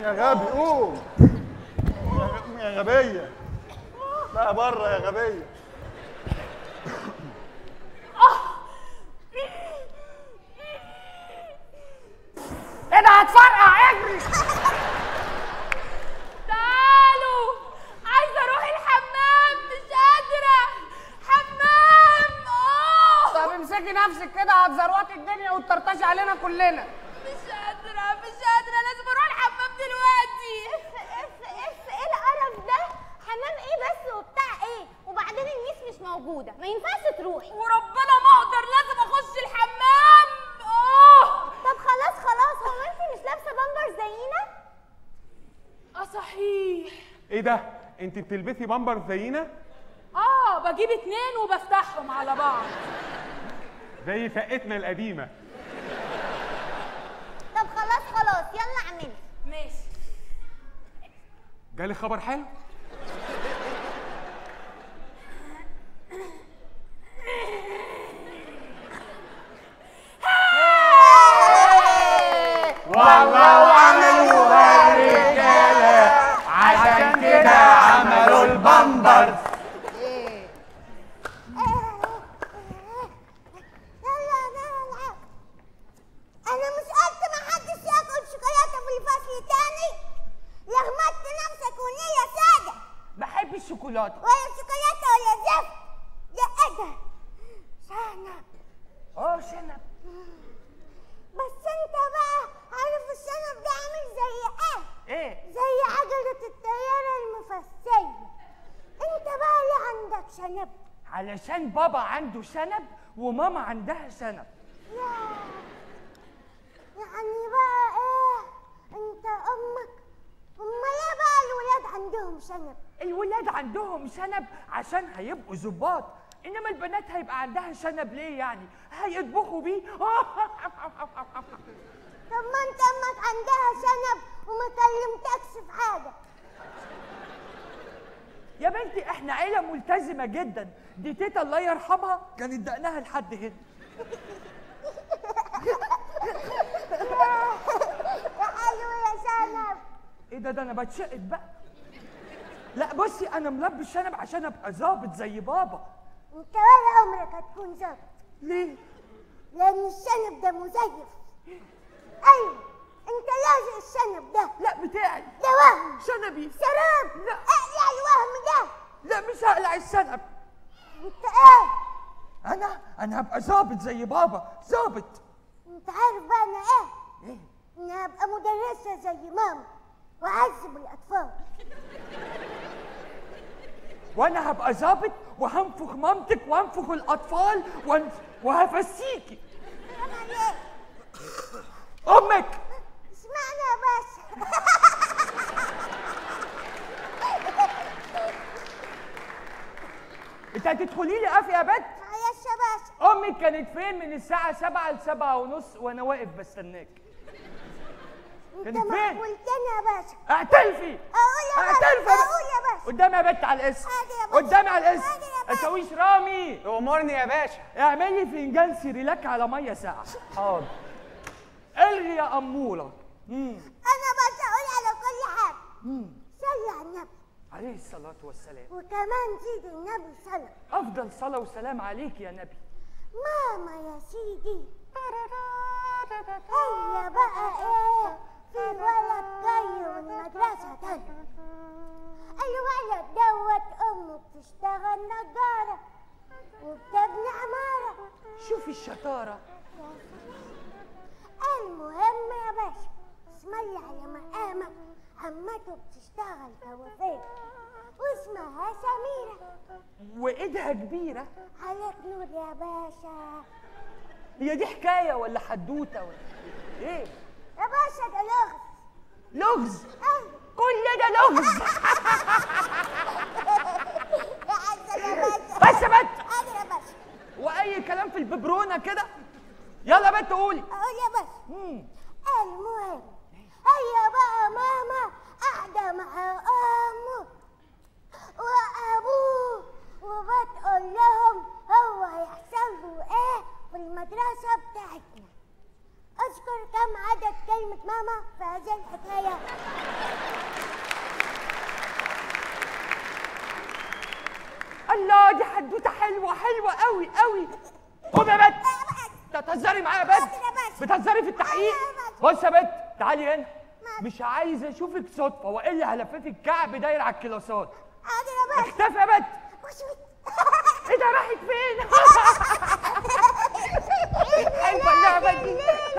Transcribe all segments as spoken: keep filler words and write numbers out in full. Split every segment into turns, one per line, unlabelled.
يا غبي قوم يا غبيه. لا بره يا غبيه.
ايه ده هتفرقع اجري.
تعالوا عايزه اروح الحمام مش قادره. حمام. اه
طب امسكي نفسك كده هتزروطي الدنيا وتطرطشي علينا كلنا.
مش قادره مش قادره لازم اروح الحمام دلوقتي.
اف اف ايه القرف ده؟ حمام ايه بس وبتاع ايه؟ وبعدين الميس مش موجوده ما ينفعش تروحي.
وربنا ما اقدر لازم اخش الحمام. اه
طب خلاص خلاص هو انت مش لابسه بامبر زينا؟
اه صحيح.
ايه ده؟ انت بتلبسي بامبر زينا؟
اه بجيب اتنين وبفتحهم على بعض
زي شقتنا القديمه.
طب خلاص خلاص يلا اعملي.
ماشي.
جالي خبر حلو.
والله وعملوها الرجاله عشان كده عملوا البامبرز.
يلا نلعب. انا مش قلت ما حدش ياكل شوكولاته في الفصل تاني؟ لغمت نفسك ونية ساده.
بحب الشوكولاته.
ولا شوكولاته ولا زفت. يا ايه ده؟ شنب.
اه شنب.
بس انت بقى عارف الشنب ده عامل زي ايه؟
ايه؟
زي عجلة الطيارة المفسية. انت بقى ليه عندك شنب؟
علشان بابا عنده شنب وماما عندها شنب.
ياه. يعني بقى ايه؟ انت امك امال ايه بقى الولاد عندهم شنب؟
الولاد عندهم شنب عشان هيبقوا ظباط، انما البنات هيبقى عندها شنب ليه يعني؟ هيطبخوا بيه.
طب ما انت امك عندها شنب وما كلمتكش في حاجه.
يا بنتي احنا عيله ملتزمه جدا، دي تيتا الله يرحمها كانت دقنها لحد هنا.
يا حلو يا شنب.
ايه ده ده انا بتشقت بقى. لا بصي انا ملبس شنب عشان ابقى ظابط زي بابا.
انت ولا عمرك هتكون ظابط.
ليه؟
لان الشنب ده مزيف. ايوه انت لازق الشنب ده.
لا بتاعي.
ده وهم.
شنبي.
سراب.
لا
اقلع الوهم ده.
لا مش هقلع الشنب.
انت ايه؟
انا انا هبقى ظابط زي بابا، ظابط.
انت عارف بقى انا ايه؟
ايه؟
انا هبقى مدرسه زي ماما واعذب الاطفال.
وانا هبقى ظابط وهنفخ مامتك وهنفخ الاطفال وهنف... وهفسيكي.
حرام عليك.
امك.
اسمعني يا باشا.
انت هتدخلي لي قافيه يا بنت؟
معلش يا باشا.
امك كانت فين من الساعه سبعة لسبعة ونص وانا واقف بستناك؟
انت
كانت
ما
فين؟
قلتني يا باشا.
اعترفي.
اقول يا باشا.
اعترفي يا
اقول يا باشا.
قدامي يا بنت على الاسم.
عادي يا باشا.
قدامي على الاسم.
عادي يا باشا.
اسويش رامي.
امرني يا باشا.
اعملي فنجان سيريلاك على ميه ساقعه.
حاضر.
الغي يا اموره. امم
انا بس اقول على كل حاجه. صلي على النبي
عليه الصلاه والسلام.
وكمان زيد النبي صلى.
افضل صلاه وسلام عليك يا نبي.
ماما يا سيدي. هيا بقى ايه؟ في ولد جاي من المدرسه تاني. الولد دوت امه بتشتغل نجاره وبتبني عماره.
شوفي الشطاره.
المهم يا باشا اسم الله على مقامك عمته بتشتغل كوافير واسمها سميرة
وايدها كبيره.
عليك نور يا باشا.
هي دي حكايه ولا حدوته ولا ايه؟
يا باشا ده لغز.
لغز.
ايوه
كل ده لغز.
يا عسل يا باشا.
بس يا بنت.
عادي يا باشا.
واي كلام في الببرونه كده. يلا يا بنت قولي.
اقول يا باشا.
مم.
المهم هيا بقى ماما قاعدة مع امه وابوه وبتقول لهم هو هيحصل له ايه في المدرسة بتاعتنا. تذكر كم عدد كلمة ماما في هذه الحكاية؟
الله دي حدوته حلوه حلوه قوي قوي. قوم يا بت، بتهزري معايا يا بت؟ بتهزري في التحقيق؟ بص يا بت تعالي هنا، مش عايز اشوفك صدفه والا هلففك كعب داير على الكلاسات.
حاضر يا بت.
اختفي يا بت. ايه ده راحت فين؟ حلوه اللعبه دي.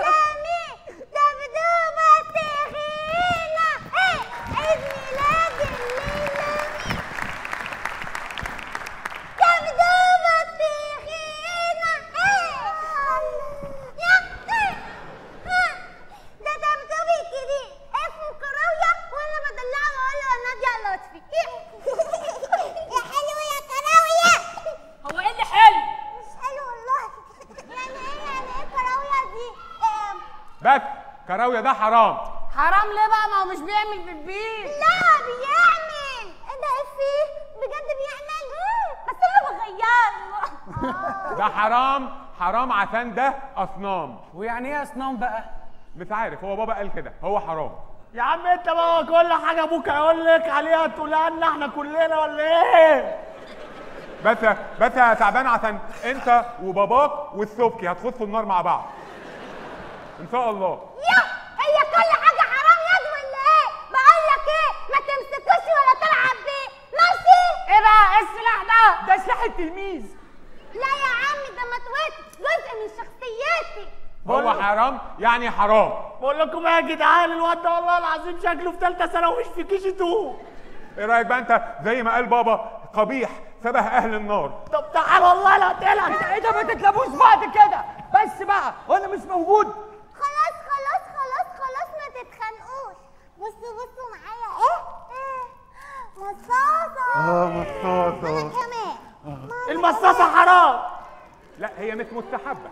بس كراويه ده حرام.
حرام ليه بقى؟ ما هو مش بيعمل في البيت.
لا بيعمل. ايه ده؟ ايه فيه؟ بجد بيعمل؟ بس انا بغيره.
ده حرام حرام عشان ده اصنام.
ويعني ايه اصنام بقى؟
مش عارف، هو بابا قال كده، هو حرام.
يا عم انت بقى كل حاجه ابوك هيقول لك عليها تقولها لنا احنا كلنا ولا ايه؟
بس بس يا تعبان عشان انت وباباك والسبكي هتخشوا النار مع بعض ان شاء الله.
يا هي كل حاجه حرام يا ولا ايه؟ بقول لك ايه، ما تمسكوش ولا تلعب بيه، ماشي؟
ايه بقى؟ ايه السلاح ده؟ ده سلاح التلميذ.
لا يا عم ده متوت، جزء من شخصيتي.
هو حرام يعني حرام.
بقول لكم ايه يا جدعان، الواد ده والله العظيم شكله في ثالثه ثانوي مش في كي جي اتنين.
ايه رايك بقى انت زي ما قال بابا قبيح شبه اهل النار.
طب تعال والله لا تقلق.
ايه ده؟ ما تتلبوش بعض كده بس بقى وانا مش موجود.
خلاص خلاص خلاص خلاص ما تتخانقوش. بصوا بصوا معايا ايه؟ ايه؟ مصاصة.
اه مصاصة.
انا كمان.
المصاصة حرام.
لا هي مش مستحبة.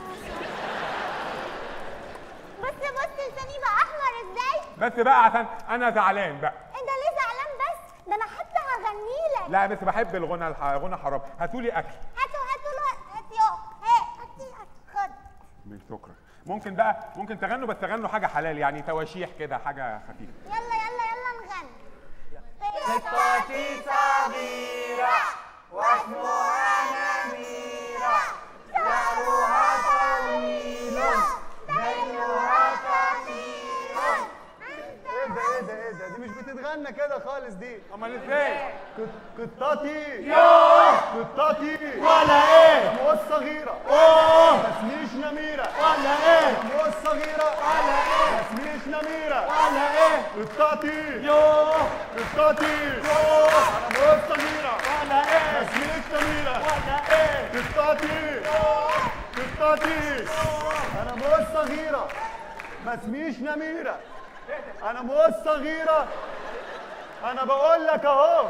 بص بص لساني بقى احمر ازاي؟
بس بقى عشان انا زعلان بقى.
انت ليه زعلان بس؟ ده انا حتى هغني لك.
لا بس بحب الغنى الح... غنى حرام. هاتولي اكل.
هاتوا هاتوا له هات يو هات هات خد.
مش شكرا. ممكن بقى ممكن تغنوا بس تغنوا حاجة حلال يعني تواشيح كده حاجة خفيفة.
يلا يلا يلا نغني.
قطتي صغيرة واسمها نميرة، شعرها طويل ذيلها كثير.
ايه ده ايه ده ايه ده؟ دي مش بتتغنى كده خالص دي.
امال ازاي؟
قطتي يوه قطتي ولا ايه؟ موز صغيرة اوه ما اسميش نميرة ولا ايه؟ موز صغيرة ولا ايه؟ ما اسميش نميرة ولا ايه؟ قطتي يوه قطتي يوه انا موز صغيرة ولا ايه؟ ما اسميش نميرة ولا ايه؟ قطتي يوه قطتي انا موز صغيرة ما اسميش نميرة. انا موز صغيرة. انا بقول لك اهو.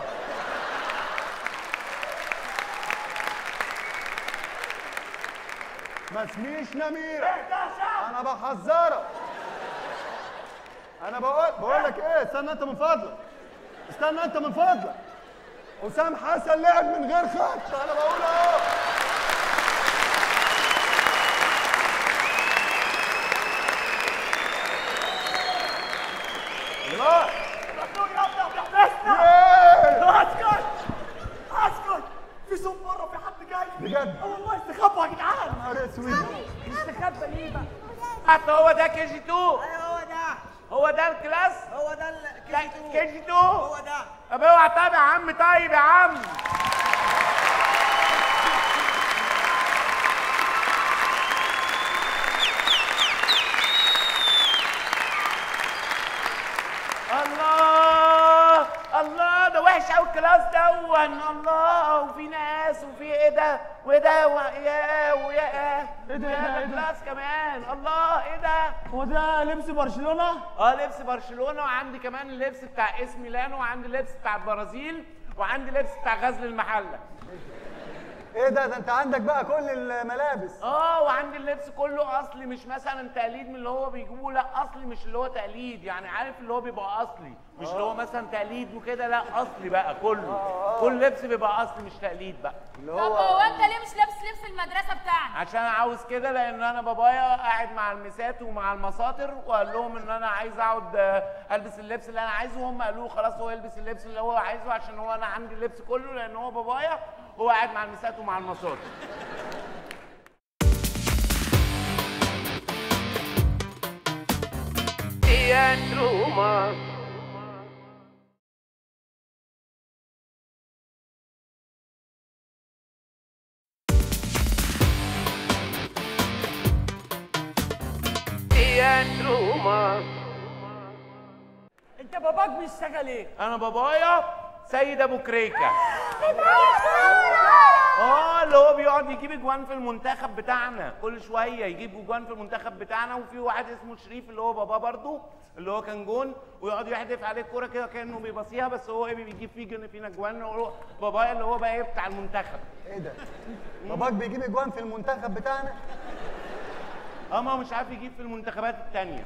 ما اسميش نميرة. انا بحذرك. انا بقول بقول لك ايه، استنى انت من فضلك. استنى انت من فضلك. حسام حسن لعب من غير خط. انا بقول اهو. لا اسكت اسكت. في صوت بره، في حد جاي بجد. والله استخبوا يا جدعان. نهار اسود.
استخبى ليه بقى؟
حتى هو ده كي جي اتنين.
ايوه هو ده
هو ده الكلاس.
هو ده
كي جي اتنين.
هو ده.
طب اوعى. طب يا عم طيب يا عم. الله الله ده وحش قوي الكلاس دون. الله وفي ناس وفي ايه ده وايه ده ويا ويا
ايه ده ايه ده ايه ده؟
كلاس كمان. الله ايه ده؟
هو ده لبس برشلونة؟
اه لبس برشلونه، وعندي كمان اللبس بتاع اس ميلانو، وعندي اللبس بتاع البرازيل، وعندي لبس بتاع غزل المحله.
ايه ده؟ ده انت عندك بقى كل الملابس.
اه وعندي اللبس كله اصلي، مش مثلا تقليد من اللي هو بيجيبوه، لا اصلي، مش اللي هو تقليد يعني، عارف اللي هو بيبقى اصلي، مش اللي هو مثلا تقليد وكده، لا اصلي بقى كله. كل لبس بيبقى اصلي مش تقليد بقى.
طب هو انت ليه مش لابس لبس المدرسه بتاعنا؟
عشان عاوز كده لان انا بابايا قاعد مع المسات ومع المساطر وقال لهم ان انا عايز اقعد البس اللبس اللي انا عايزه، وهم قالوا خلاص هو يلبس اللبس اللي هو عايزه عشان هو انا عندي اللبس كله لان هو بابايا هو قاعد مع المسات ومع المساطر. تياترو مصر. تياترو مصر.
انت باباك بيشتغل ايه؟
انا بابايا سيد ابو كريكه. اه اللي هو بيقعد يجيب اجوان في المنتخب بتاعنا كل شويه، يجيب اجوان في المنتخب بتاعنا. وفي واحد اسمه شريف اللي هو باباه برضو اللي هو كان جون، ويقعد يحدف عليه الكوره كده كانه بيبصيها، بس هو ايه بيجيب فيه جن فينا اجوان. هو بابايا اللي هو بقى ايه بتاع المنتخب.
ايه ده؟ باباك بيجيب اجوان في المنتخب بتاعنا؟
اه ما هو مش عارف يجيب في المنتخبات التانيه.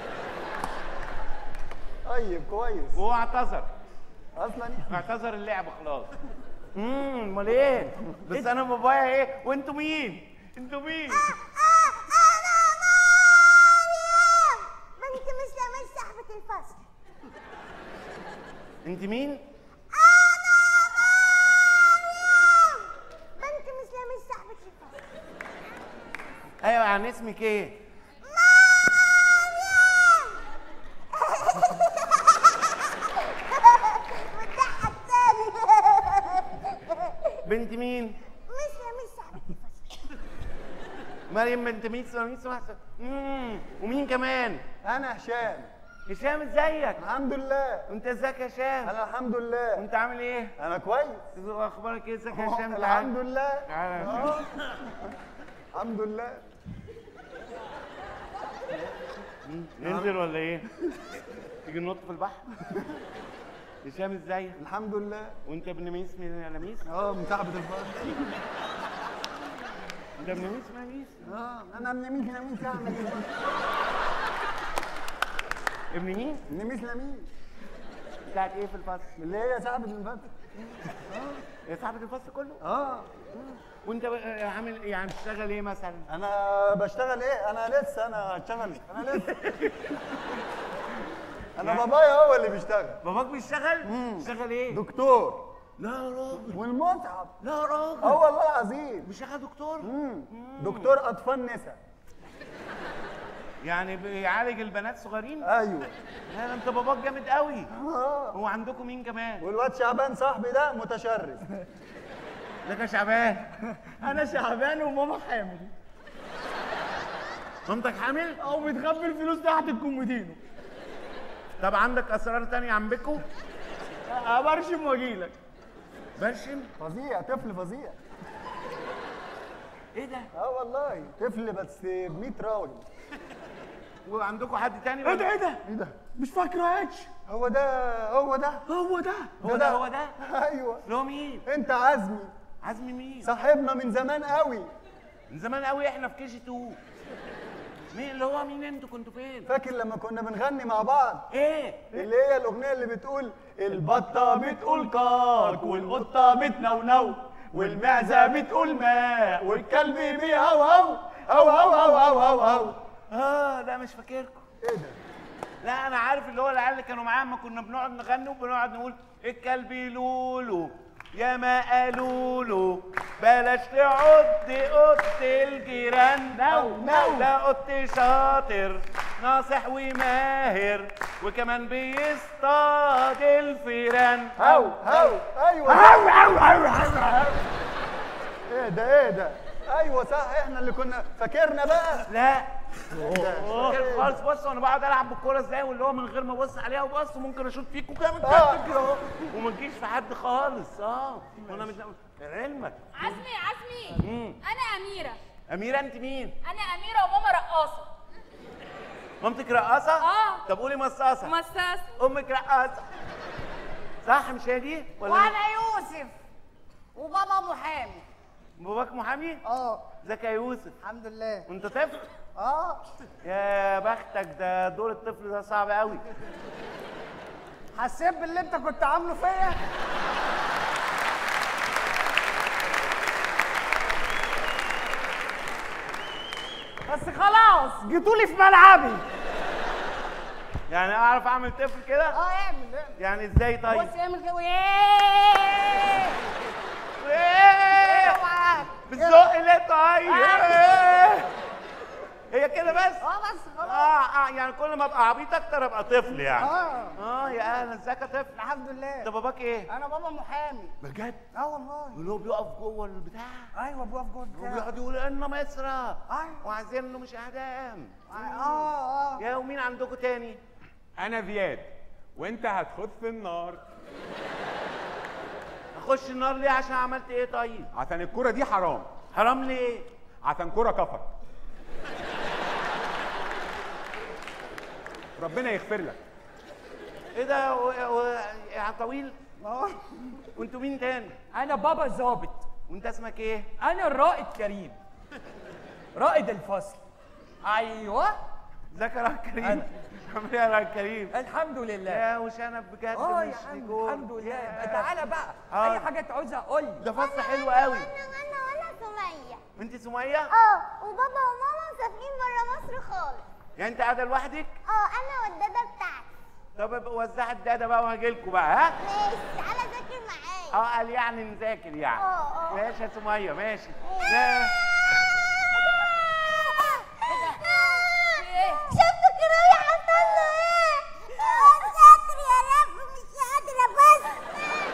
طيب كويس.
وهو اعتذر
اصلا
اعتذر اللعب خلاص. امم امال ايه؟ بس انا بابايا ايه وانتوا مين؟ انتوا مين؟
انا مريم بنت مسلمة صاحبة الفصل.
انت مين؟
انا مريم بنت مسلمة صاحبة الفصل.
ايوه يعني اسمك ايه؟
مريم. بتضحك تاني.
بنت مين؟
مسلمة صاحبة الفصل.
مريم بنت ميس ميس امم ومين كمان؟
انا هشام.
هشام ازيك؟
الحمد لله.
انت ازيك يا هشام؟
انا الحمد لله.
انت عامل ايه؟
انا كويس.
اخبارك ايه؟ ازيك يا هشام؟
الحمد لله.
تعالى.
آه. الحمد لله.
ننزل ولا ايه؟ تيجي ننط في البحر؟ هشام ازيك؟
الحمد لله.
وانت ابن ميس من لميس؟
اه من صاحبة الفصل.
انت ابن ميس من لميس؟
اه انا ابن ميس لميس اعمل ايه؟
ابن مين؟
ابن ميس لميس.
بتاعت ايه في الفصل؟
اللي هي صاحبة الفصل.
يا صاحبة الفصل كله؟
اه.
وانت بقى عامل يعني بتشتغل ايه مثلا؟
انا بشتغل ايه؟ انا لسه انا هشتغل انا لسه. انا بابايا هو اللي بيشتغل.
باباك بيشتغل؟ بيشتغل ايه؟
دكتور.
لا يا راجل.
والمتعب.
لا يا راجل.
اه والله العظيم.
بيشتغل دكتور؟
امم دكتور اطفال نساء.
يعني بيعالج البنات صغيرين؟
ايوه.
لا ده انت باباك جامد قوي.
اه.
هو عندكم مين كمان؟
والواد شعبان صاحبي ده متشرس.
ازيك يا شعبان؟
انا شعبان وماما حامل.
مامتك حامل؟
او بتخبي الفلوس تحت الكومودينو.
طب عندك اسرار تانية عن بيكو؟
ابرشم واجيلك.
برشم؟
فظيع طفل فظيع.
ايه ده؟
اه والله طفل بس ب مية راجل.
وعندكم حد تاني؟
ايه ده ايه ده؟
ايه ده؟
مش فاكرهاش.
هو ده هو ده
هو ده.
هو ده هو ده؟
ايوه.
اللي هو مين؟
انت عزمي
عزمي مين؟
صاحبنا من زمان قوي.
من زمان قوي احنا في كي جي اتنين. مين اللي هو مين انتوا كنتوا فين؟
فاكر لما كنا بنغني مع بعض؟
ايه؟
اللي هي الاغنيه اللي بتقول البطه بتقول كاك والقطه بتنونو والمعزه بتقول ماء والكلب بيهوهو هو هو هو هو هو هو.
اه لا مش فاكركم.
ايه ده؟
لا انا عارف اللي هو العيال اللي كانوا معايا اما كنا بنقعد نغني وبنقعد نقول الكلب لولو يا ما قالوا له بلاش تعد اوضه الجيران.
نو نو.
لا اوضتي شاطر ناصح وماهر وكمان بيصطاد الفيران.
هو هو ايوه.
هو هو هو هو.
ايه ده ايه ده؟ ايوه صح احنا اللي كنا فاكرنا بقى.
لا
ده.
فاكر خالص. بص انا بقعد العب بالكوره ازاي واللي هو من غير ما ابص عليها وبص وممكن اشوط فيكوا جامد
آه.
جدا كده اهو وما تجيش في حد خالص. اه وانا مش علمك.
عزمي عزمي
مم.
انا اميره.
اميره انت مين؟
انا اميره وماما رقاصه.
مامتك رقاصه؟
اه.
طب قولي مصاصه.
مصاصه.
امك رقاصه صح مش هي دي؟ ولا
وانا يوسف وبابا محامي.
باباك محامي؟
اه
ازيك يا يوسف؟
الحمد لله.
وانت طفل؟
اه
يا بختك ده دور الطفل ده صعب قوي.
حسيت باللي انت كنت عامله فيا. بس خلاص جيتولي في ملعبي.
يعني اعرف اعمل طفل كده؟
اه اعمل اعمل.
يعني ازاي طيب؟
بص اعمل كده. ايه
ايه
اوعى.
بالذوق ليه طيب؟ ايه هي كده بس؟
اه بس خلاص.
اه اه يعني كل ما ابقى عبيط اكتر ابقى طفل يعني.
اه
اه يا اهلا، ازيك يا طفل؟
الحمد لله.
انت باباك ايه؟
انا بابا محامي.
بجد؟
اه والله.
اللي هو بيقف جوه البتاع
ايوه بيقف جوه البتاع.
وبيقعد يقول ان مصر
ايوه.
وعايزين انه مش اعدام.
اه اه
يا ومين عندكم تاني؟
انا زياد وانت هتخش النار
اخش النار ليه؟ عشان عملت ايه طيب؟
عشان الكرة دي حرام.
حرام ليه؟
عشان كرة كفر. ربنا يغفر لك.
ايه ده و... و... يا طويل؟
اه.
وانتوا مين تاني؟
انا بابا ظابط.
وانت اسمك ايه؟
انا الرائد كريم، رائد الفصل. ايوه
ازيك يا راجل كريم؟
أنا-
عامل ايه يا راجل كريم؟
الحمد لله.
يا وشنب بجد
اه يا
مش
عم
نجوم.
الحمد لله.
يا.
تعالى بقى،
آه.
اي حاجه تعوزها قول لي.
ده فصل حلو قوي.
انا انا وانا سمية.
انت سمية؟
اه وبابا وماما مسافرين بره مصر خالص.
يعني انت قاعدة لوحدك؟
اه انا والداده بتاعتي.
طب ابقى وزعي الداده بقى وهجيلكوا بقى ها؟
ماشي تعالى ذاكر معايا.
اه قال يعني نذاكر يعني.
اه اه.
ماشي يا سمية ماشي.
إيه؟
لا.
شفت كراوي حصل له ايه؟ يا ساتر يا رب مش قادرة بس.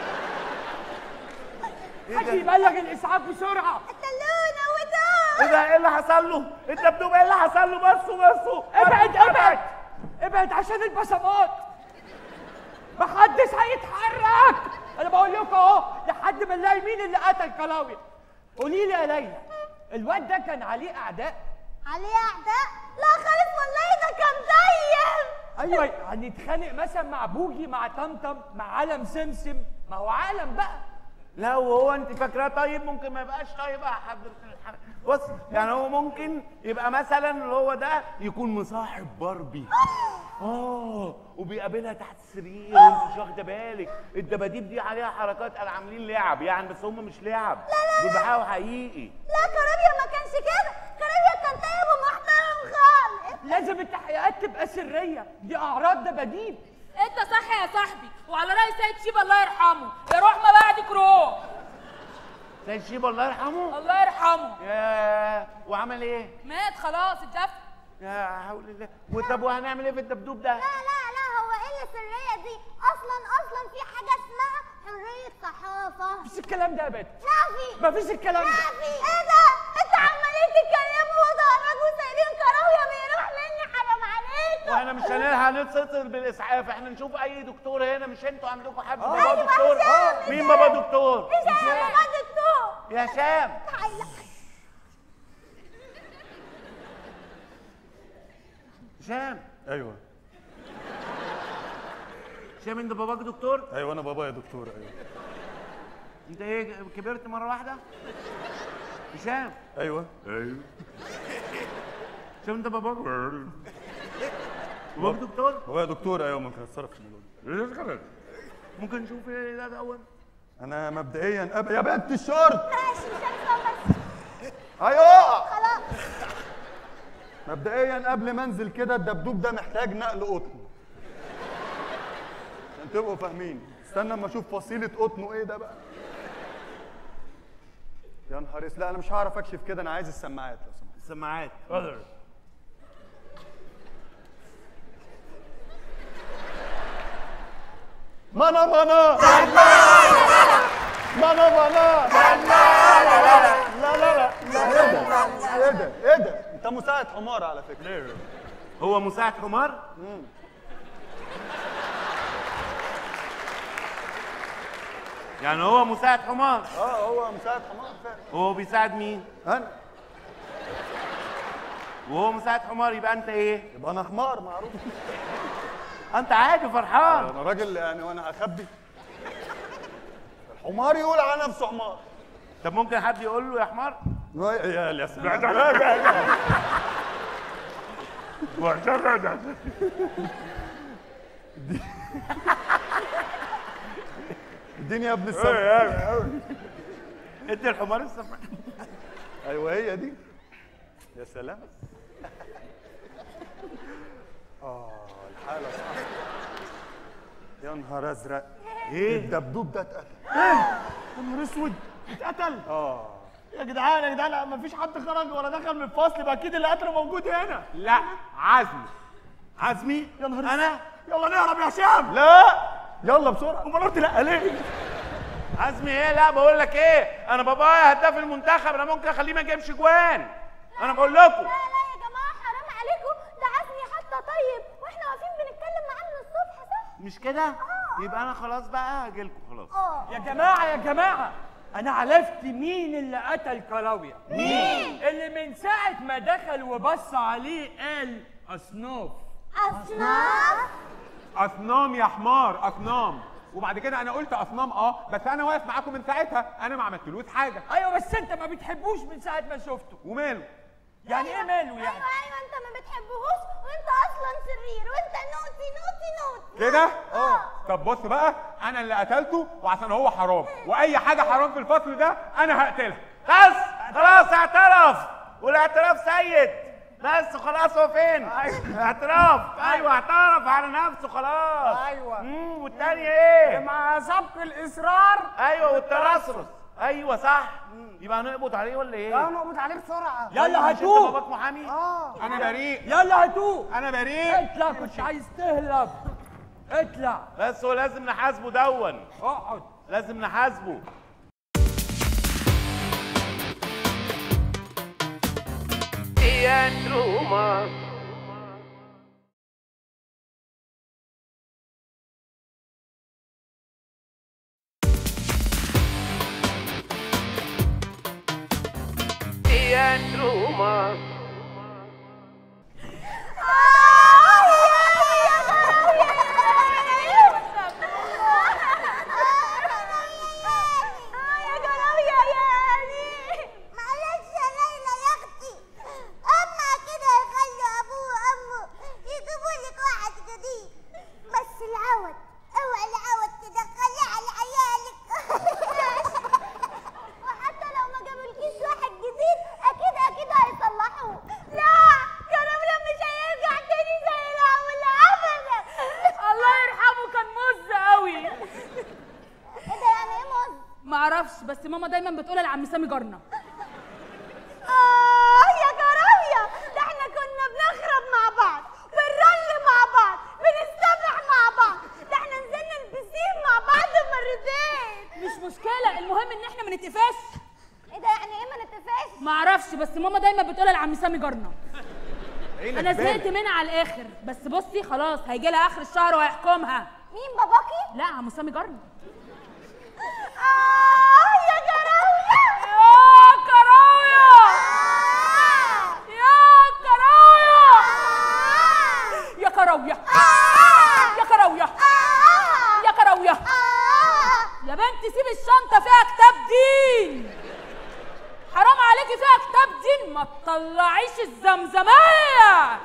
حد يبلغ الاسعاف بسرعه.
قتلوه نوتوه.
ايه ده؟ ايه اللي حصل له؟ الدبدوب ايه اللي حصل له؟ بصوا بصوا.
ابعد ابعد ابعد عشان البصمات. محدش هيتحرك. انا بقول لكم اهو لحد ما نلاقي مين اللي قتل كلاوي. قولي لي يا ليلى، الواد ده كان عليه اعداء؟
عليه اعداء؟ لا خالص والله ده كان طيب.
ايوه هنتخانق مثلا مع بوجي مع طمطم مع علم سمسم، ما هو عالم بقى.
لا وهو انت فاكراه طيب؟ ممكن ما يبقاش طيب يا حضرة الحرب. بص يعني هو ممكن يبقى مثلا اللي هو ده يكون مصاحب باربي. اه وبيقابلها تحت السرير وانت مش واخده بالك. الدباديب دي عليها حركات قال عاملين لعب يعني، بس هم مش لعب. دول بيحاول حقيقي.
لا كارابيا ما كانش كده، كارابيا كان طيب ومحترم خالص.
لازم التحقيقات تبقى سريه، دي اعراض دباديب.
انت صح يا صاحبي، وعلى راي سيد شيبه الله يرحمه، يا روح ما بعدك روح.
سيد شيبه الله يرحمه؟
الله يرحمه.
يا وعمل ايه؟
مات خلاص اتدفن.
يا حول الله. وطب وهنعمل ايه في الدبدوب ده؟
لا لا لا هو ايه السرية دي؟ اصلا اصلا في حاجة اسمها حرية صحافة.
مفيش الكلام ده يا بنت.
لا في.
مفيش الكلام
لا
ده.
في. ايه ده؟ انتوا عمالين تتكلموا وتهرجوا سايرين كراوية بيروح مني، حرام عليكم.
واحنا مش هنلحق نتصل بالاسعاف، احنا نشوف اي دكتور هنا. مش انتوا عندكم حد بابا
أيوة،
دكتور؟
هشام،
مين
هشام.
بابا دكتور؟
هشام بابا دكتور.
يا هشام.
تعالى.
هشام.
ايوه
هشام انت باباك دكتور؟
ايوه انا بابا يا دكتور. ايوه
انت ايه كبرت مره واحده؟ هشام.
ايوه ايوه
هشام انت باباك باباك دكتور؟
بابا يا دكتور. ايوه ممكن اتصرف في الموضوع ده.
ممكن نشوف ايه ده الاول؟
انا مبدئيا أب... يا بنت الشرط.
ماشي مش بس.
ايوه
خلاص.
مبدئيا قبل ما انزل كده الدبدوب ده محتاج نقل قطن عشان تبقوا فاهمين. استنى اما اشوف فصيله قطنه ايه ده بقى. يا نهار اسود. لا انا مش هعرف اكشف كده، انا عايز السماعات لو سمحت.
السماعات.
مانا مانا مانا مانا لا لا لا لا ايه ده ايه ده؟ انت مساعد حمار على فكره.
هو مساعد حمار؟ يعني هو مساعد حمار؟
اه هو مساعد حمار فعلا.
هو بيساعد مين؟
انا.
وهو مساعد حمار يبقى انت ايه؟
يبقى انا حمار معروف.
انت عادي فرحان.
انا راجل يعني وانا هخبي؟ الحمار يقول على نفسه حمار.
طب ممكن حد يقول له يا حمار؟
يا يا سلام. اديني يا ابن السماء.
ادي الحمار السماء.
ايوه هي دي. يا سلام. اه الحاله صعبه. يا نهار ازرق، ايه الدبدوب ده اتقتل؟
يا نهار اسود، اتقتل؟
اه
يا جدعان يا جدعان مفيش حد خرج ولا دخل من الفصل، يبقى اكيد اللي قتله موجود هنا.
لا، عزمي.
عزمي؟
يا نهار اسود.
انا
يلا نهرب يا هشام.
لا يلا بسرعه.
امال قلت لا ليه؟
عزمي ايه؟ لا بقول لك ايه، انا بابايا هداف المنتخب، انا ممكن اخليه ما يجيبش جوان. انا بقول لكم.
لا لا يا جماعه حرام عليكم، ده عزمي حتى طيب واحنا واقفين بنتكلم معاه من الصبح صح؟
مش كده؟ يبقى انا خلاص بقى هاجيلكم خلاص.
اه
يا جماعة يا جماعة، أنا عرفت مين اللي قتل كراوية. مين؟ اللي من ساعة ما دخل وبص عليه قال أصناف.
اصناف؟
اصنام يا حمار، اصنام. وبعد كده انا قلت اصنام اه، بس انا واقف معاكم من ساعتها، انا ما عملتلوش حاجه.
أيوة بس أنت ما بتحبوش من ساعة ما شفته.
وماله؟
يعني إيه ماله يعني؟
ايوه ايوه انت ما بتحبهوش وانت اصلا شرير وانت نوتي نوتي نوتي.
كده؟ اه. طب بص بقى، انا اللي قتلته وعشان هو حرام، واي حاجه حرام في الفصل ده انا هقتلها.
بس خلاص اعترف، والاعتراف سيد. بس خلاص هو فين؟
ايوه
اعتراف. ايوه اعترف على نفسه خلاص.
ايوه.
امم والتانية ايه؟
مع سبق الاصرار.
ايوه والترصرص. ايوه صح. يبقى هنقبض عليه ولا ايه؟
لا نقبض عليه بسرعه.
يلا
مش انت
هاتوه.
باباك محامي؟
اه
انا بريء،
يلا هاتوه.
انا بريء.
اطلع، كنت عايز تهرب. اطلع.
بس هو لازم نحاسبه دون.
اقعد.
لازم نحاسبه.
معرفش، بس ماما دايما بتقولها لعم سامي جارنا.
اه يا كراوية، ده احنا كنا بنخرب مع بعض، بنرل مع بعض، بنستبح مع بعض، ده احنا نزلنا البسين مع بعض مرتين.
مش مشكله، المهم ان احنا ما نتقفاش.
ايه ده يعني ايه ما نتفقش؟
معرفش، بس ماما دايما بتقولها لعم سامي جارنا.
ايه
انا زهقت منها على الاخر، بس بصي خلاص هيجي لها اخر الشهر وهيحكمها.
مين باباكي؟
لا عم سامي جارنا.
اه يا كراوية،
يا كراوية، يا كراوية، يا كراوية، يا كراوية، يا كراوية. يا بنتي سيب الشنطة فيها كتاب دين، حرام عليكي فيها كتاب دين، ما تطلعيش الزمزمية.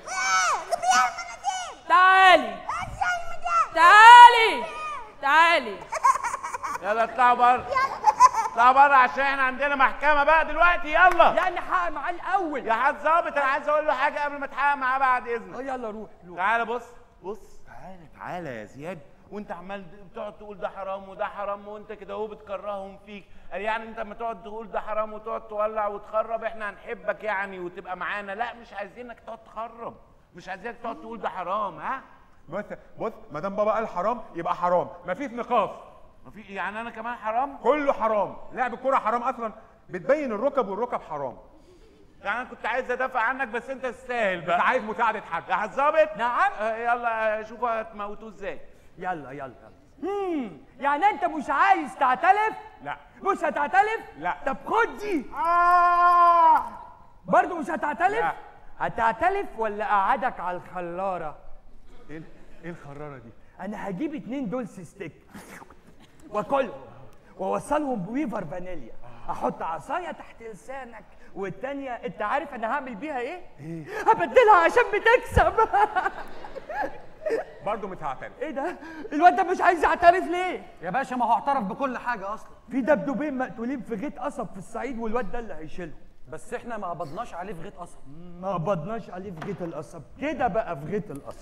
تعالي تعالي تعالي.
يلا اطلعوا بره. اطلعوا بره عشان احنا عندنا محكمة بقى دلوقتي. يلا.
يعني حق معاه الأول.
يا حاج ظابط، انا عايز اقول له حاجة قبل ما اتحقق معاه بعد
اه
اذنك.
يلا روح روح.
تعالى بص بص، تعالى تعالى يا زياد، وانت عمال بتقعد تقول ده حرام وده حرام وانت كده اهو بتكرههم فيك. قال يعني انت لما تقعد تقول ده حرام وتقعد تولع وتخرب احنا هنحبك يعني وتبقى معانا؟ لا مش عايزينك تقعد تخرب، مش عايزينك تقعد تقول ده حرام. ها
بص بص، ما دام بابا قال حرام يبقى حرام، مفيش نقاش.
مفي يعني انا كمان حرام؟
كله حرام، لعب الكوره حرام اصلا، بتبين الركب والركب حرام.
يعني انا كنت عايز ادافع عنك بس انت تستاهل
بس
بقى.
عايز مساعده حد.
يا حاج ظابط.
نعم.
آه يلا شوفوا هتموتوه ازاي.
يلا يلا يلا. امم يعني انت مش عايز تعترف؟
لا.
مش هتعترف؟
لا.
طب خد دي.
اه
برضه مش هتعترف؟
لا.
هتعترف ولا اقعدك على الخراره؟
ايه ايه الخراره دي؟
انا هجيب اتنين دولس ستيك واكلهم واوصلهم بويفر فانيليا، احط عصايه تحت لسانك والتانيه انت عارف انا هعمل بيها ايه؟ ايه؟ هبدلها عشان بتكسب.
برضه مش هعترف.
ايه ده؟ الواد ده مش عايز يعترف ليه؟
يا باشا ما هو اعترف بكل حاجه اصلا.
في دبدوبين مقتولين في غيط قصب في الصعيد والواد ده اللي هيشيلهم. بس احنا ما قبضناش عليه في غيط قصب.
ما قبضناش عليه في غيط القصب، كده بقى في غيط القصب.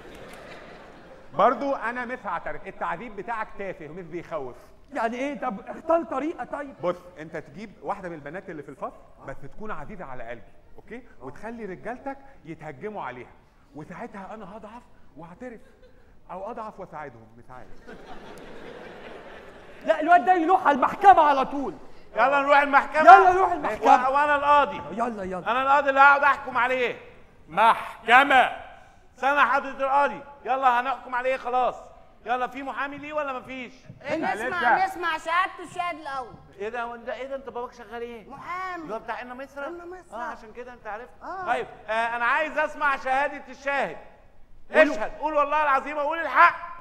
برضو انا مش هعترف، التعذيب بتاعك تافه ومش بيخوف.
يعني ايه؟ طب اختار طريقه. طيب
بص، انت تجيب واحده من البنات اللي في الفصل بس تكون عزيزه على قلبي، اوكي؟ وتخلي رجالتك يتهجموا عليها، وساعتها انا هضعف واعترف، او اضعف واساعدهم، مش عارف.
لا، الواد ده يروح على المحكمه على طول.
يلا نروح المحكمه.
يلا نروح المحكمه.
وانا القاضي.
يلا يلا.
انا القاضي اللي هقعد احكم عليه.
محكمه.
سامع حضرة القاضي؟ يلا هنحكم عليه خلاص. يلا، في محامي ليه ولا مفيش؟
نسمع نسمع شهادته الشاهد الاول.
ايه ده وانت ايه ده انت باباك شغال ايه؟
محامي.
اللي هو بتاع ان مصر؟
إن مصر.
اه عشان كده انت عرفت.
آه.
طيب آه انا عايز اسمع شهادة الشاهد. اشهد، قول والله العظيم اقول الحق.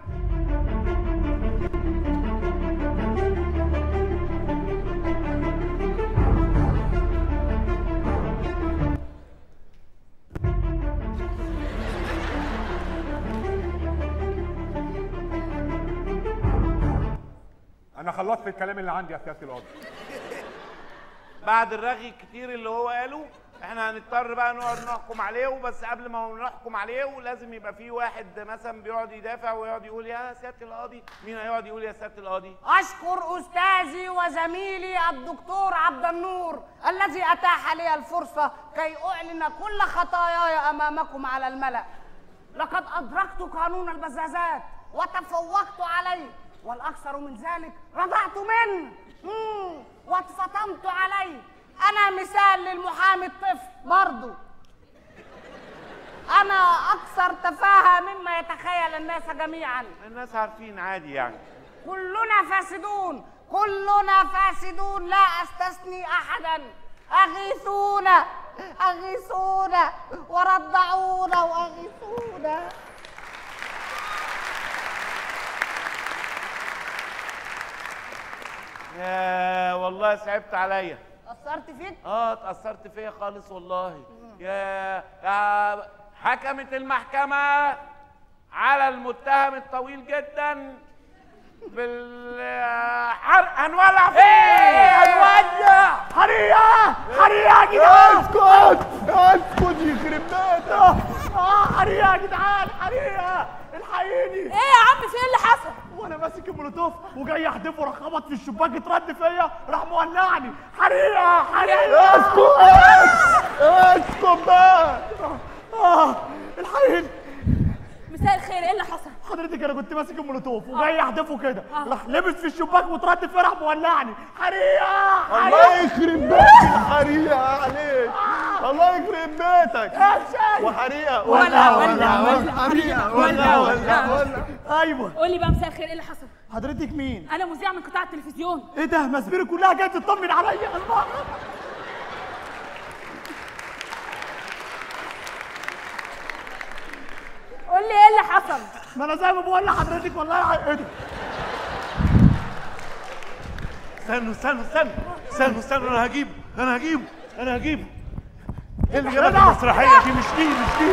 انا خلصت الكلام اللي عندي يا سياده القاضي.
بعد الرغي الكتير اللي هو قاله، احنا هنضطر بقى نقعد نحكم عليه. وبس قبل ما نحكم عليه لازم يبقى في واحد مثلا بيقعد يدافع ويقعد يقول يا سياده القاضي. مين هيقعد يقول يا سياده القاضي؟
أشكر أستاذي وزميلي الدكتور عبد النور الذي أتاح لي الفرصة كي أعلن كل خطاياي أمامكم على الملأ. لقد أدركت قانون البزازات وتفوقت عليه، والأكثر من ذلك رضعت منه واتفطمت عليه. أنا مثال للمحامي الطفل برضو. أنا أكثر تفاهة مما يتخيل الناس جميعا.
الناس عارفين عادي يعني.
كلنا فاسدون، كلنا فاسدون، لا أستثني أحدا. أغيثونا أغيثونا ورضعونا وأغيثونا.
يا والله صعبت عليا.
أثرت فيك؟
اه اتأثرت فيا خالص والله. يا يا حكمة المحكمة على المتهم الطويل جدا بالحرق. هنولع فيه.
هنولع.
حريقة حريقة يا جدعان.
اسكت اسكت يخرب بيتك.
اه حريقة يا جدعان، حريقة الحقيني.
ايه يا عم، في ايه اللي حصل؟
وانا ماسك المولوتوف وجاي احدفه، راح خبط في الشباك، اترد فيا، راح مولعني. حريقة حريقة.
اسكت اسكت بقى.
اه الحقيني.
مساء الخير، ايه اللي حصل؟
حضرتك انا كنت ماسك المولوتوف وجاي احدفه كده، راح لبس في الشباك واترد فيا، راح مولعني. حريقة
الله يخرب بيتك. حريقة عليك. الله يخرب بيتك. وحريقة
ولا ولا ولا
حريقة ولا ولا ولا.
ايوه.
قول لي بقى مساء الخير، ايه اللي حصل؟
حضرتك مين؟
انا مذيعه من قطاع التلفزيون.
ايه ده؟ مسبيري كلها جايه تطمن عليا. الله.
قول لي ايه اللي حصل؟
ما انا زي ما بقول لحضرتك والله. ايه ده؟
استنوا استنوا استنوا استنوا استنوا انا هجيبه انا هجيبه انا هجيبه. ايه اللي جابك المسرحية دي؟ مش دي مش دي.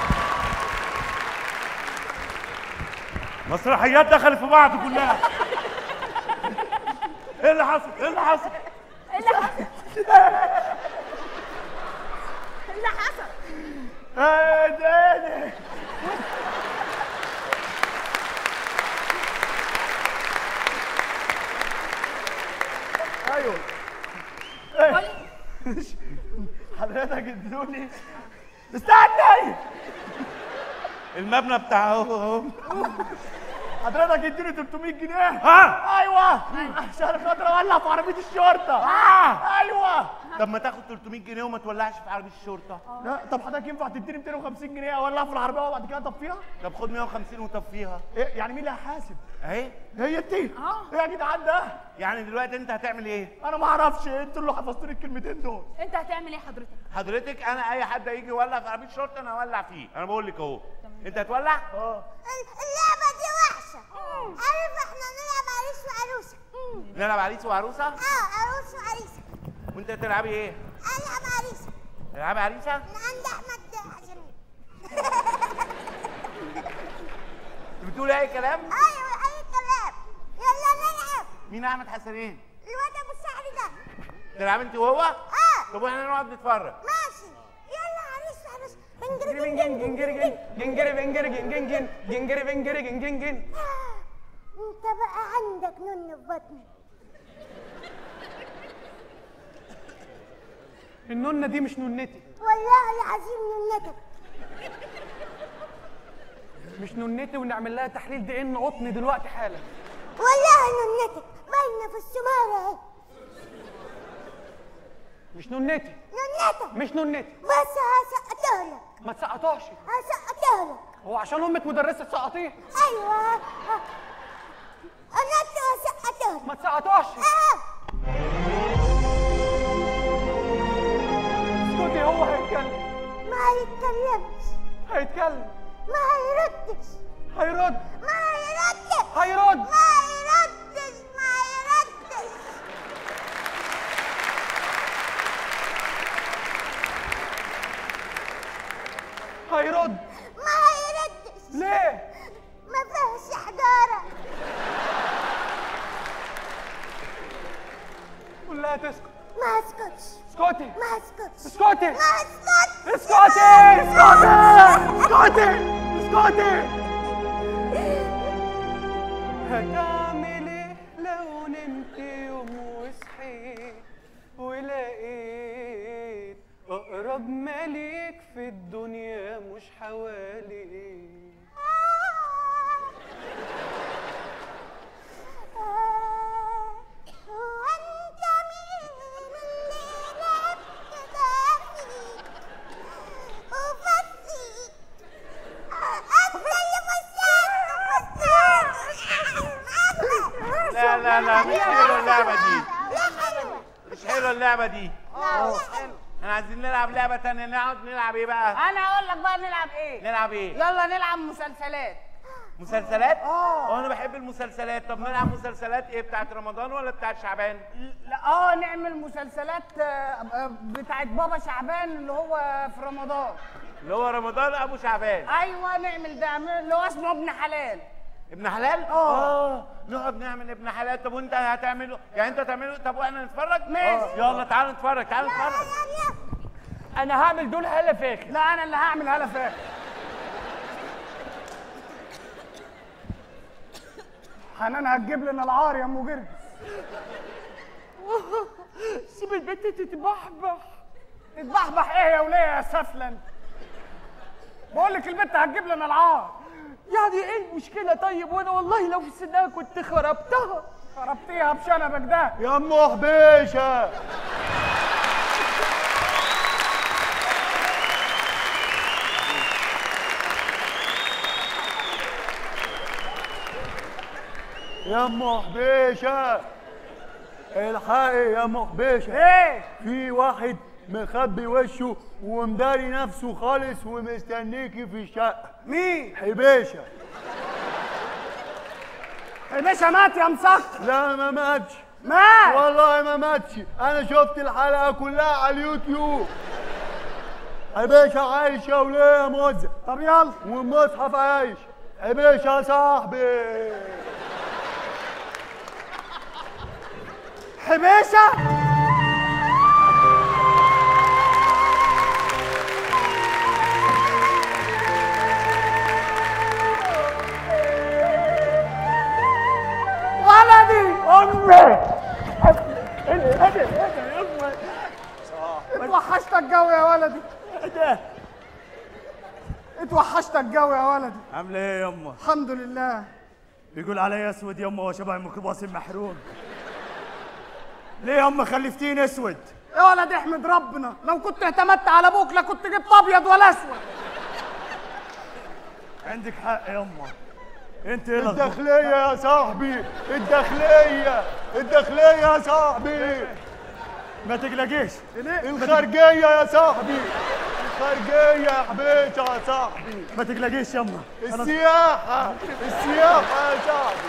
مسرحيات دخلت في بعض كلها. ايه اللي حصل؟ ايه اللي حصل؟
ايه اللي حصل؟ ايه اللي حصل؟
ايه ده؟ ايه ده؟ ايوه.
قول لي.
حضرتك ادوني. استني.
المبنى بتاع اهو.
حضرتك اديني تلتمية جنيه.
ها؟
ايوه عشان خاطر اولع في عربيه الشرطه. اه ايوه.
طب ما تاخد تلتمية جنيه وما تولعش في عربية الشرطة.
لا طب حضرتك ينفع تديني مئتين وخمسين جنيه اولع في العربيه وبعد كده اطفيها؟
طب خد مية وخمسين وطفيها.
إيه يعني مين اللي هيحاسب؟
اهي.
هي انت؟
اه.
ايه يا جدعان ده؟
يعني دلوقتي انت هتعمل ايه؟
انا ما اعرفش، انتوا اللي حفظتوا لي الكلمتين دول.
انت هتعمل ايه حضرتك؟
حضرتك انا اي حد هيجي يولع في عربية الشرطة انا هولع فيه. انا بقول لك اهو. انت هتولع؟
اه.
اللعبة دي وحشة. عارف احنا نلعب عريس وعروسة.
نلعب عريس وعروسة؟
اه عروس وعريسة.
وانت تلعبي ايه؟
العب عريسة.
تلعبي عريسة؟
من عند احمد حسنين.
انت بتقولي اي كلام؟
ايوه اي كلام. يلا نلعب.
مين احمد حسنين؟
الواد ابو الشعر ده.
تلعب انت وهو؟
اه.
طب واحنا نقعد نتفرج.
ماشي يلا عريس عريس
جنجري بنجن جنجري جن جنجري بنجري جن جن جن جنجري بنجري جن جن جن.
انت بقى عندك نن في بطنك.
النونة دي مش نونتي.
والله العظيم ننتك.
مش نونتي ونعمل لها تحليل دي ان قطن دلوقتي حالا.
والله ننتك باينه في السماره اهي.
مش نونتي.
ننتك
مش نونتي.
بس هسقطها لك.
ما تسقطهاش.
هسقطها لك.
هو عشان امك مدرسه تسقطيه؟
ايوه انا هسقطها لك.
ما تسقطهاش.
اه
اسكتي هو هيتكلم.
ما هيتكلمش.
هيتكلم.
ما هيردش.
هيرد.
ما هيردش.
هيرد.
ما هيردش. ما هيردش.
هيرد.
ما هيردش.
ليه؟
ما فيهش حجاره.
قول لها تسكت.
ما اسكتش.
اسكتي.
ما اسكتش.
اسكتي.
ما اسكتش.
اسكتي. اسكتي. اسكتي. هتعمل ايه لو نمت يوم وصحيت ولقيت اقرب مليك في الدنيا مش حواليك؟
هو انت مين اللي لعبت ده فيك وفسيك؟ انت اللي فسيت وفسيت.
لا لا لا مش حلوه اللعبه دي.
لا حلوه.
مش حلوه اللعبه دي.
لا لا حلوه.
احنا عايزين نلعب لعبه تانية. نقعد نلعب ايه بقى؟
انا اقول لك بقى نلعب ايه.
نلعب ايه؟
يلا نلعب مسلسلات.
مسلسلات؟ اه انا بحب المسلسلات. طب نلعب مسلسلات ايه؟ بتاعت رمضان ولا بتاعت شعبان؟
لا اه نعمل مسلسلات آه، آه، بتاعت بابا شعبان اللي هو في رمضان.
اللي هو رمضان ابو شعبان.
ايوه نعمل ده اللي هو اسمه ابن حلال.
ابن حلال؟ اه نقعد نعمل ابن حلال. طب وانت هتعمله؟ يعني انت هتعمله طب واحنا نتفرج؟
ماشي.
يلا تعالوا نتفرج. تعالوا نتفرج.
انا هعمل دول هلا فاخر.
لا انا اللي هعمل هلا فاخر. حنان هتجيب لنا العار يا ام جرجس.
سيب البنت تتبحبح.
تتبحبح ايه يا وليه يا سفلن؟ بقول لك البنت هتجيب لنا العار.
يعني ايه المشكله؟ طيب وانا والله لو في سنها كنت خربتها.
خربتيها بشنبك ده
يا ام حبيشه. يا ام حبيشه الحقي يا ام حبيشه.
ايه؟
في واحد مخبي وشه ومداري نفسه خالص ومستنيكي في الشقه.
مين؟
حبيشه.
حبيشه مات يا مسكر.
لا ما ماتش.
مات
والله ما ماتش. انا شفت الحلقه كلها على اليوتيوب. حبيشه عايشه وليه يا موزه.
طب يلا.
والمصحف عايش. حبيشه يا صاحبي.
حبيشه ولدي امي. اتوحشتك جو يا ولدي. اتوحشتك جو يا ولدي.
عامله ايه يما؟
الحمد لله.
بيقول عليا اسود يما وشبه الميكروباص المحروم. ليه يما خلفتيني اسود؟
يا ولد احمد ربنا، لو كنت اعتمدت على ابوك لا كنت جبت ابيض ولا اسود.
عندك حق يما. انت ايه لخبطة؟
الداخليه يا صاحبي. الداخليه. الداخليه يا صاحبي.
ما تقلقيش.
الخارجيه يا صاحبي. الخارجيه يا حبيشه يا صاحبي.
ما تقلقيش يما.
السياحه. السياحه يا صاحبي.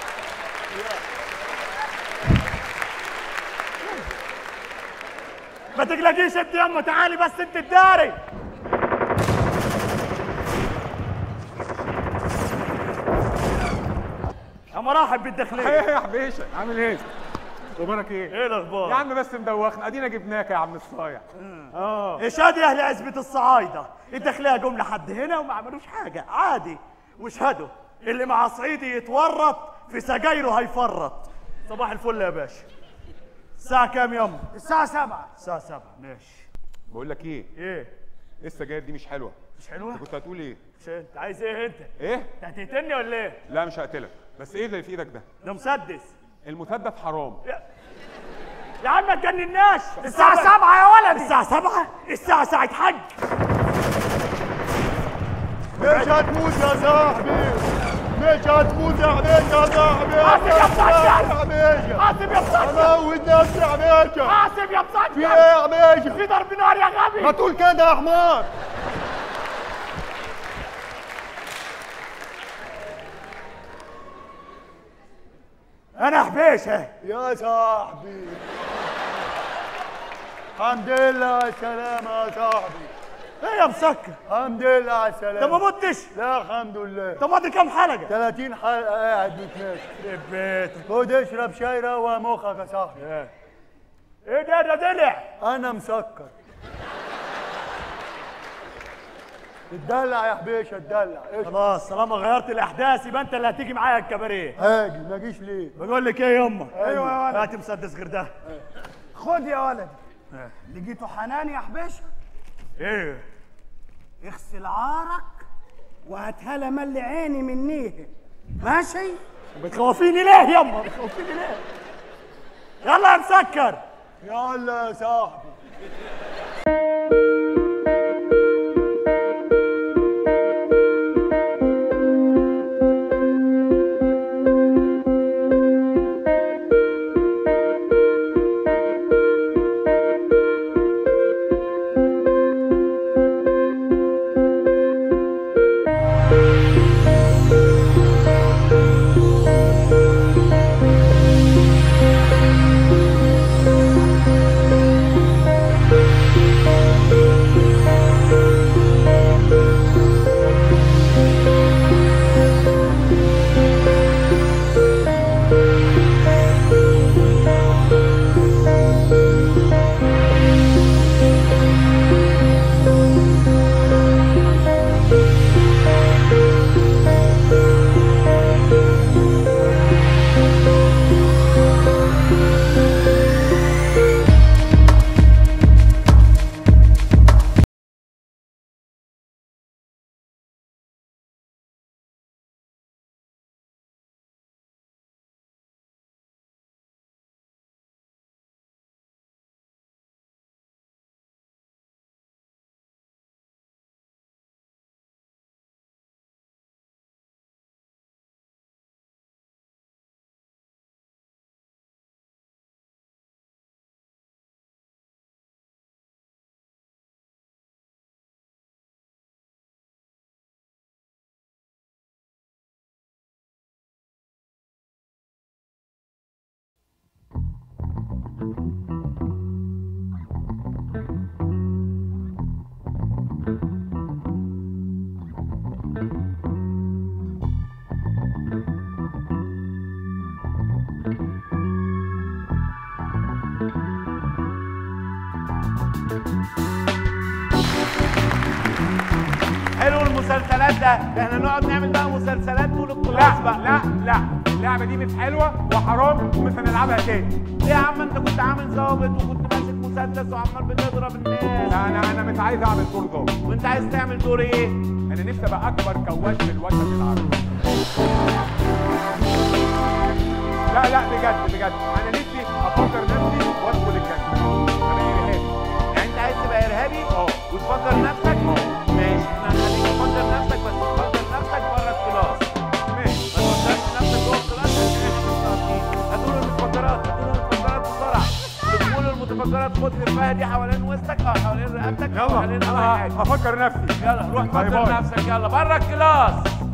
ما تقلقيش انت يما. تعالي بس انت الداري. يا مرحب بالداخليه.
ايه يا حبيشه عامل ايه؟ اخبارك ايه؟
ايه الاخبار؟
يا عم بس مدوخنا، ادينا جبناك يا عم الصايع.
اه اشهد يا اهل عزبة الصعايدة، الداخلية جم لحد هنا وما عملوش حاجة عادي، واشهدوا اللي مع صعيدي يتورط في سجايره هيفرط. صباح الفل يا باشا. الساعة كام ياما؟
الساعة سبعة.
الساعة سبعة ماشي.
بقول لك ايه؟
ايه؟
ايه السجاير دي مش حلوة.
مش حلوة؟
انت كنت هتقول ايه؟
مش انت عايز ايه انت؟
ايه؟
انت هتقتلني ولا ايه؟
لا مش هقتلك، بس ايه اللي في ايدك ده؟
ده مسدس.
المسدس حرام.
يا, يا عم ما تجنناش.
الساعة سبعة يا ولدي.
الساعة سبعة؟ الساعة ساعة حج.
مش هتموت يا صاحبي، مش هتموت يا حبيبي يا صاحبي.
حاسب يا مسكر.
يا حبيبي
حاسب يا مسكر.
اموت نفسي يا حبيبي.
حاسب يا مسكر.
في ايه يا حبيبي؟
في ضرب نار يا غبي.
ما تقول كده يا حمار.
انا حبيشه
يا صاحبي الحمد لله على السلامة يا صاحبي.
ايه يا مسكر؟
الحمد لله على السلامة.
انت ما متش؟
لا الحمد لله.
طب ماضي كام حلقة؟
ثلاثين حلقة قاعد بتناقش.
يخرب بيتك.
خد اشرب شاي روق مخك يا صاحبي.
ايه ده ده دلع؟
أنا مسكر. اتدلع يا حبيشه اتدلع.
خلاص طالما غيرت الاحداث يبقى انت اللي هتيجي معايا الكباريه.
هاجي ما اجيش ليه؟
بقول لك ايه يما؟
ايوه يا ولد.
هات مسدس غير ده.
خد يا ولدي. لقيته حنان يا حبيشه.
ايه؟
اغسل عارك وهاتها لها ملي عيني منيه. ماشي؟
بتخوفيني ليه يما؟ بتخوفيني ليه؟ يلا يا مسكر.
يلا يا صاحبي.
حلو المسلسلات ده، احنا نقعد نعمل بقى مسلسلات طول الكلاس بقى.
لا لا اللعبه دي مش حلوه وحرام ومش هنلعبها تاني.
ليه يا عم؟ انت كنت عامل ظابط وكنت ماسك مسدس وعمال بتضرب الناس.
لا انا انا مش عايز اعمل دور ظابط.
وانت عايز تعمل دور ايه؟
انا نفسي ابقى اكبر كواش في الوطن العربي. لا لا بجد بجد انا نفسي افكر نفسي وادخل الجنه. انا ارهابي.
يعني انت عايز تبقى ارهابي؟
اه.
وتفكر نفسك؟ اه. ماشي، احنا هنخليك تفكر نفسك بس تفكر نفسك بره الكلاس.
ماشي.
ما تفكرش نفسك جوه الكلاس عشان احنا مش قاصدين. هاتوا المتفجرات، هاتوا المتفجرات بسرعه. بتقولوا المتفجرات خد لفها دي حوالين وسطك، اه حوالين رقبتك،
يلا
حوالين اي
انا
حاجه.
هفكر نفسي.
يلا روح
باي
فكر
باي.
نفسك، يلا بره الكلاس.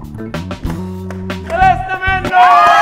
خلصنا منه.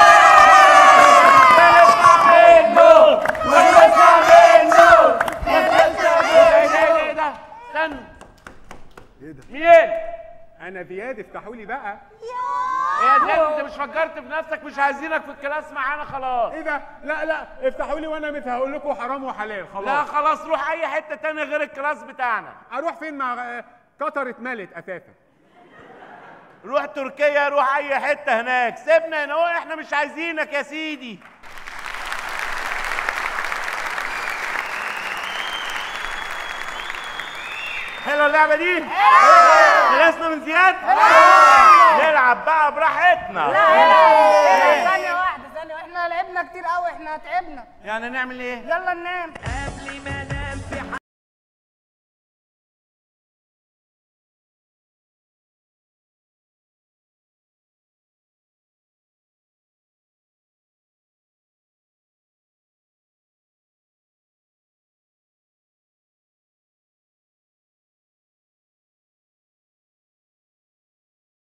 خلصنا منه. خلصنا منه. خلصنا منه. ايه ده؟ ايه ده؟ استنى.
ايه ده؟
مين؟
انا زياد، افتحوا لي بقى.
ايه يا زياد انت مش فكرت في نفسك؟ مش عايزينك في الكلاس معانا خلاص.
ايه ده؟ لا لا افتحوا لي وانا مش هقول لكم حرام وحلال خلاص.
لا خلاص روح اي حته تانية غير الكلاس بتاعنا.
اروح فين مع قطر اتملت اساسا؟
روح تركيا، روح اي حته هناك، سيبنا هنا اهو، احنا مش عايزينك يا سيدي. حلوه اللعبه دي؟ خلصنا من زياد؟ نلعب بقى براحتنا.
لا ثانية واحدة ثانية، احنا لعبنا كتير قوي، احنا تعبنا.
يعني نعمل ايه؟
يلا ننام.
قبل ما انام في